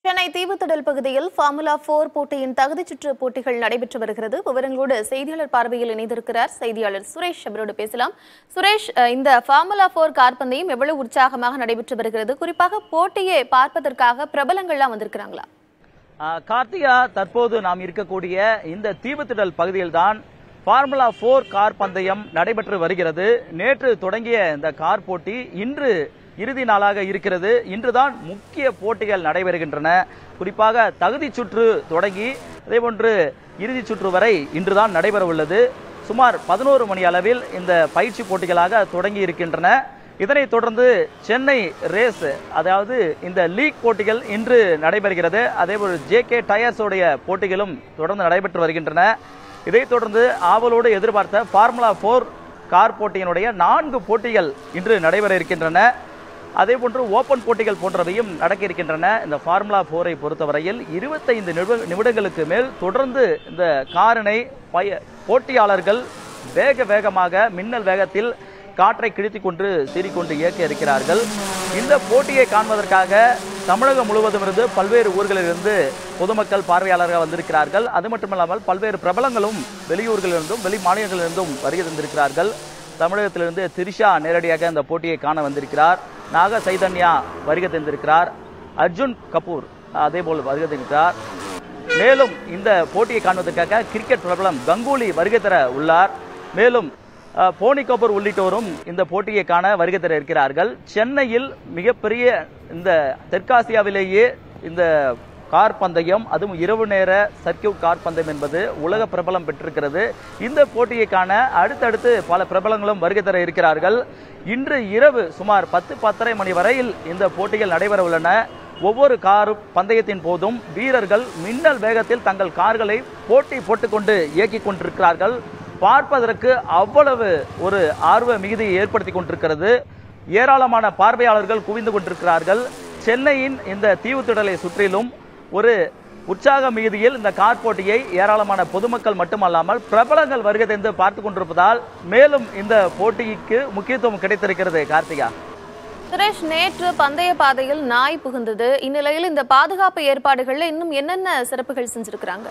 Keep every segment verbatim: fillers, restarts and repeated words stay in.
சென்னை தீவுத்திடல் பகுதியில் ஃபார்முலா போர் போட்டியின் தகுதிச் சுற்று போட்டிகள் நடைபெற்று வருகிறது. விவரங்களோடு செய்தியாளர் பார்வையில் இணைந்திருக்கிறார் செய்தியாளர் சுரேஷ். அவரோடு பேசலாம். சுரேஷ், இந்த ஃபார்முலா போர் கார் பந்தயம் எவ்வளவு உற்சாகமாக நடைபெற்று வருகிறது? குறிப்பாக போட்டியை பார்ப்பதற்காக பிரபலங்கள்லாம் வந்திருக்கிறாங்களா? கார்த்திகா, தற்போது நாம் இருக்கக்கூடிய இந்த தீவுத்திடல் பகுதியில் தான் ஃபார்முலா போர் கார் பந்தயம் நடைபெற்று வருகிறது. நேற்று தொடங்கிய இந்த கார் போட்டி இன்று இறுதி நாளாக இருக்கிறது. இன்றுதான் முக்கிய போட்டிகள் நடைபெறுகின்றன. குறிப்பாக தகுதி சுற்று தொடங்கி அதேபோன்று இறுதி சுற்று வரை இன்றுதான் நடைபெற உள்ளது. சுமார் பதினோரு மணி அளவில் இந்த பயிற்சி போட்டிகளாக தொடங்கி இருக்கின்றன. இதனைத் தொடர்ந்து சென்னை ரேஸ், அதாவது இந்த லீக் போட்டிகள் இன்று நடைபெறுகிறது. அதேபோல் ஜே கே டயர்ஸோடைய போட்டிகளும் தொடர்ந்து நடைபெற்று வருகின்றன. இதைத் தொடர்ந்து ஆவலோடு எதிர்பார்த்த ஃபார்முலா போர் கார் போட்டியினுடைய நான்கு போட்டிகள் இன்று நடைபெற இருக்கின்றன. அதேபோன்று ஓபன் போட்டிகள் போன்றவையும் நடக்க இருக்கின்றன. இந்த ஃபார்முலா போரை பொறுத்தவரையில் இருபத்தைந்து நிமிடங்களுக்கு மேல் தொடர்ந்து இந்த காரினை போட்டியாளர்கள் வேக வேகமாக மின்னல் வேகத்தில் காற்றை கிழித்துக் கொண்டு சீறிக்கொண்டு இயக்க இருக்கிறார்கள். இந்த போட்டியை காண்பதற்காக தமிழகம் முழுவதும் இருந்து பல்வேறு ஊர்களிலிருந்து பொதுமக்கள் பார்வையாளர்கள் வந்திருக்கிறார்கள். அது மட்டுமல்லாமல் பல்வேறு பிரபலங்களும் வெளியூர்களிலிருந்தும் வெளி மாநிலங்களிலிருந்தும் வருகை தந்திருக்கிறார்கள். தமிழகத்திலிருந்து திரிஷா நேரடியாக இந்த போட்டியை காண வந்திருக்கிறார். நாக சைதன்யா வருகை தந்திருக்கிறார். அர்ஜுன் கபூர் அதேபோல் வருகை தந்திருக்கிறார். மேலும் இந்த போட்டியை காண்பதற்காக கிரிக்கெட் பிரபலம் கங்குலி வருகை தர உள்ளார். மேலும் போனி கபூர் உள்ளிட்டோரும் இந்த போட்டியை காண வருகை தர இருக்கிறார்கள். சென்னையில் மிகப்பெரிய இந்த தெற்காசியாவிலேயே இந்த கார் பந்தயம், அதுவும் இரவு நேர சர்க்கியூட் கார் பந்தயம் என்பது உலக பிரபலம் பெற்றிருக்கிறது. இந்த போட்டியை காண அடுத்தடுத்து பல பிரபலங்களும் வருகை தர இருக்கிறார்கள். இன்று இரவு சுமார் பத்து பத்தரை மணி வரையில் இந்த போட்டிகள் நடைபெற உள்ளன. ஒவ்வொரு கார் பந்தயத்தின் போதும் வீரர்கள் மின்னல் வேகத்தில் தங்கள் கார்களை போட்டி போட்டுக்கொண்டு இயக்கிக் கொண்டிருக்கிறார்கள். பார்ப்பதற்கு அவ்வளவு ஒரு ஆர்வ மிகுதியை ஏற்படுத்தி கொண்டிருக்கிறது. ஏராளமான பார்வையாளர்கள் குவிந்து கொண்டிருக்கிறார்கள். சென்னையின் இந்த தீவுத்திடலை சுற்றிலும் ஒரு உற்சாக மிகுதியில் இந்த கார் போட்டியை ஏராளமான பொதுமக்கள் மட்டுமல்லாமல் பிரபலங்கள் வருகை தந்து பார்த்து கொண்டிருப்பதால் மேலும் இந்த போட்டிக்கு முக்கியத்துவம் கிடைத்திருக்கிறது. கார்த்திகா, சுரேஷ், நேற்று பந்தய பாதையில் நாய் புகுந்தது. இந்நிலையில் இந்த பாதுகாப்பு ஏற்பாடுகள்ல இன்னும் என்னென்ன சிறப்புகள் செஞ்சிருக்கிறாங்க?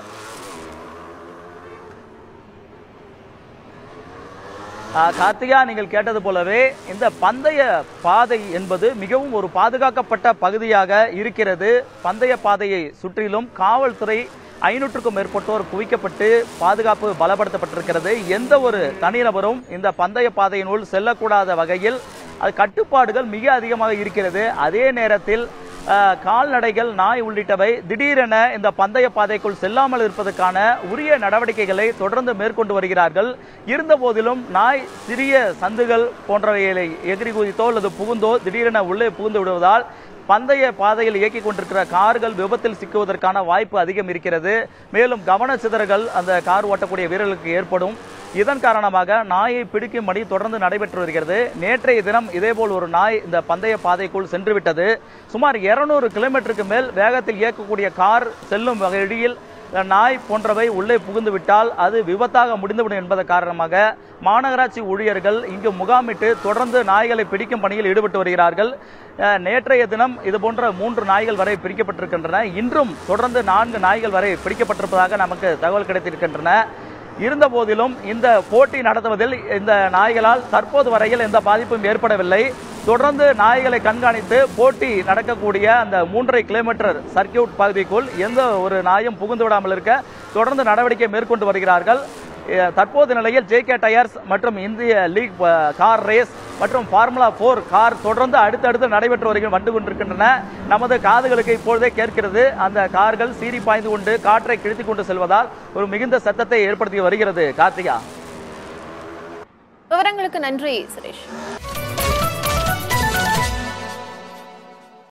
கார்த்திகா, நீங்கள் கேட்டது போலவே இந்த பந்தய பாதை என்பது மிகவும் ஒரு பாதுகாக்கப்பட்ட பகுதியாக இருக்கிறது. பந்தய பாதையை சுற்றிலும் காவல்துறை ஐநூற்றுக்கும் மேற்பட்டோர் குவிக்கப்பட்டு பாதுகாப்பு பலப்படுத்தப்பட்டிருக்கிறது. எந்த ஒரு தனிநபரும் இந்த பந்தய பாதையினுள் செல்லக்கூடாத வகையில் அது கட்டுப்பாடுகள் மிக அதிகமாக இருக்கிறது. அதே நேரத்தில் கால்நடைகள், நாய் உள்ளிட்டவை திடீரென இந்த பந்தய பாதைக்குள் செல்லாமல் இருப்பதற்கான உரிய நடவடிக்கைகளை தொடர்ந்து மேற்கொண்டு வருகிறார்கள். இருந்த போதிலும் நாய் சிறிய சந்துகள் போன்றவைகளை எகிரி குதித்தோ அல்லது புகுந்தோ திடீரென உள்ளே புகுந்து விடுவதால் பந்தய பாதையில் இயக்கிக் கொண்டிருக்கிற கார்கள் விபத்தில் சிக்குவதற்கான வாய்ப்பு அதிகம் இருக்கிறது. மேலும் கவன சிதறல்கள் அந்த கார் ஓட்டக்கூடிய வீரர்களுக்கு ஏற்படும். இதன் காரணமாக நாயை பிடிக்கும் பணி தொடர்ந்து நடைபெற்று வருகிறது. நேற்றைய தினம் இதேபோல் ஒரு நாய் இந்த பந்தய பாதைக்குள் சென்று விட்டது. சுமார் இருநூறு கிலோமீட்டருக்கு மேல் வேகத்தில் இயக்கக்கூடிய கார் செல்லும் வகையில் நாய் போன்றவை உள்ளே புகுந்து விட்டால் அது விபத்தாக முடிந்துவிடும் என்பதன் காரணமாக மாநகராட்சி ஊழியர்கள் இங்கு முகாமிட்டு தொடர்ந்து நாய்களை பிடிக்கும் பணியில் ஈடுபட்டு வருகிறார்கள். நேற்றைய தினம் இதுபோன்ற மூன்று நாய்கள் வரை பிடிக்கப்பட்டிருக்கின்றன. இன்றும் தொடர்ந்து நான்கு நாய்கள் வரை பிடிக்கப்பட்டிருப்பதாக நமக்கு தகவல் கிடைத்திருக்கின்றன. இருந்த போதிலும் இந்த போட்டி நடத்துவதில் இந்த நாய்களால் தற்போது வரையில் எந்த பாதிப்பும் ஏற்படவில்லை. தொடர்ந்து நாய்களை கண்காணித்து போட்டி நடக்கக்கூடிய அந்த மூன்றரை கிலோமீட்டர் சர்க்கியூட் பகுதிக்குள் எந்த ஒரு நாயும் புகுந்து விடாமல் இருக்க தொடர்ந்து நடவடிக்கை மேற்கொண்டு வருகிறார்கள். தற்போது நிலையில் ஜே கே டயர்ஸ் மற்றும் இந்திய லீக் கார் ரேஸ் மற்றும் ஃபார்முலா போர் கார் தொடர்ந்து அடுத்தடுத்து நடைபெற்று வருகிற வந்து கொண்டிருக்கின்றன. நமது காதுகளுக்கு இப்பொழுதே கேட்கிறது. அந்த கார்கள் சீறி பாய்ந்து கொண்டு காற்றை கிழித்துக் கொண்டு செல்வதால் ஒரு மிகுந்த சத்தத்தை ஏற்படுத்தி வருகிறது. கார்த்திகா, விவரங்களுக்கு நன்றி சுரேஷ்.